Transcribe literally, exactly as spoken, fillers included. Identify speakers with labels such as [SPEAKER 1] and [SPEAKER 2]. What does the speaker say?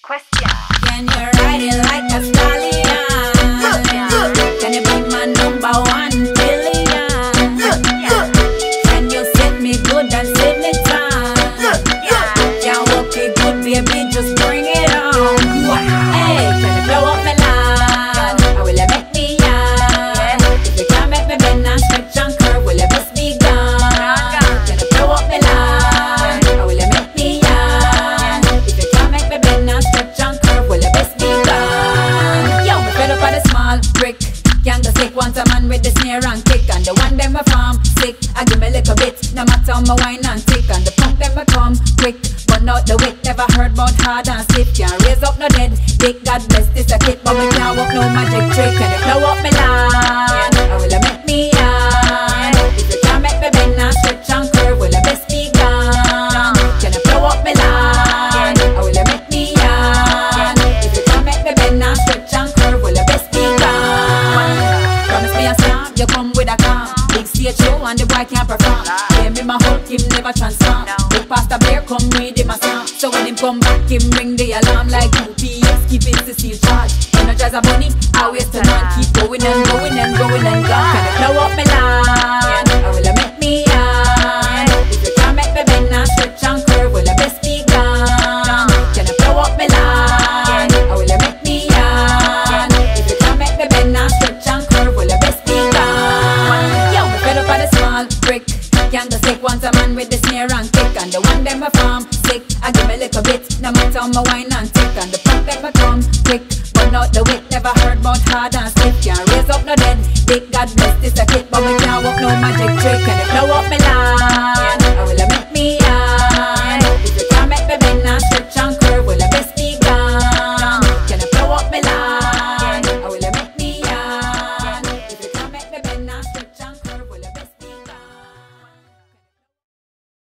[SPEAKER 1] Question.
[SPEAKER 2] Can you ride it like a stallion? Can you be my number one billion? Can you set me good and save me time? Can work it good, baby, just bring it on. Hey, can you blow up my line? Or will you make me young? If you can't make me bend and stretch and curve, will you best be gone? Can you blow up my line? Or will you make me young? If you can't make me bend and stretch and curve, will you best be gone? Yo, me fed up on the small brick. Can't just take one time man with the snare and kick. And the one them a farm sick, I give me a little bit. No matter how my wine and tick. And the pump them a come quick, but not the wit. Never heard about hard and stiff. Can't raise up no dead. Dick God bless this a kid, but me can't walk no magic trick. Can you blow up me line? Or will you make me young? If you can't make me bend and stretch and curve, will you best be gone? Can you blow up me line? Or will you make me young? If you can't make me bend and stretch and curve, will you best be gone? Promise me a song, you come with a calm. Big stage show and the boy can't perform. Play me my Hulk, him never transform. Big pasta bear, come read him a song. So when him come back, him ring the alarm like U P S, keep it CéCile charge. Energize a bunny, I waste a man. Keep going and going and going and gone. Can you blow up my line? Or will you make me young? If you can't make me bend and stretch and curve, will you best be gone? Can you blow up my line? Or will you make me young? If you can't make me bend and stretch and curve, will you best be gone? Yo, me fed up on the small brick. Can't just take one time man with the snare and kick. And the one them a farm sick, I give me a little bit. No matter how my wine and tick. And the pump them a come quick, but not the wit. Never heard about hard and stiff. Can't raise up no dead. Dick God bless this a kid, but we can't walk no magic trick. Can you blow up me